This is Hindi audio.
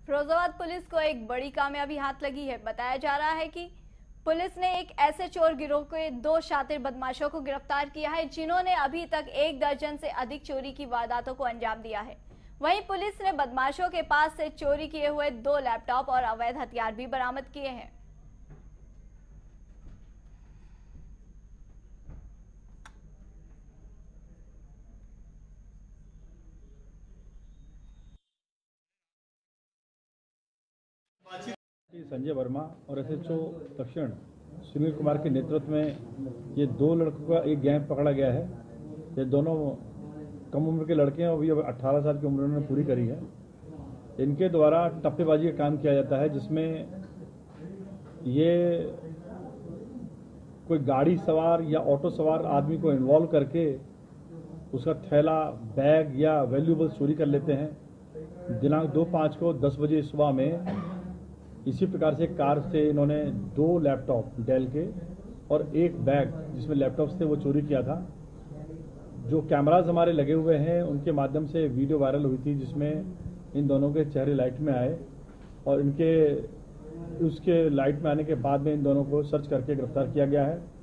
फिरोजाबाद पुलिस को एक बड़ी कामयाबी हाथ लगी है। बताया जा रहा है कि पुलिस ने एक ऐसे चोर गिरोह के 2 शातिर बदमाशों को गिरफ्तार किया है जिन्होंने अभी तक 1 दर्जन से अधिक चोरी की वारदातों को अंजाम दिया है। वहीं पुलिस ने बदमाशों के पास से चोरी किए हुए 2 लैपटॉप और अवैध हथियार भी बरामद किए हैं। संजय वर्मा और एसएचओ दक्षिण सुनील कुमार के नेतृत्व में ये 2 लड़कों का एक गैंग पकड़ा गया है। ये दोनों कम उम्र के लड़के हैं, अभी 18 साल की उम्र उन्होंने पूरी करी है। इनके द्वारा टप्पेबाजी का काम किया जाता है, जिसमें ये कोई गाड़ी सवार या ऑटो सवार आदमी को इन्वॉल्व करके उसका थैला, बैग या वैल्यूएबल चोरी कर लेते हैं। दिनांक 2/5 को 10 बजे सुबह में इसी प्रकार से कार से इन्होंने 2 लैपटॉप डेल के और 1 बैग जिसमें लैपटॉप्स थे वो चोरी किया था। जो कैमराज हमारे लगे हुए हैं उनके माध्यम से वीडियो वायरल हुई थी, जिसमें इन दोनों के चेहरे लाइट में आए और उसके लाइट में आने के बाद में इन दोनों को सर्च करके गिरफ्तार किया गया है।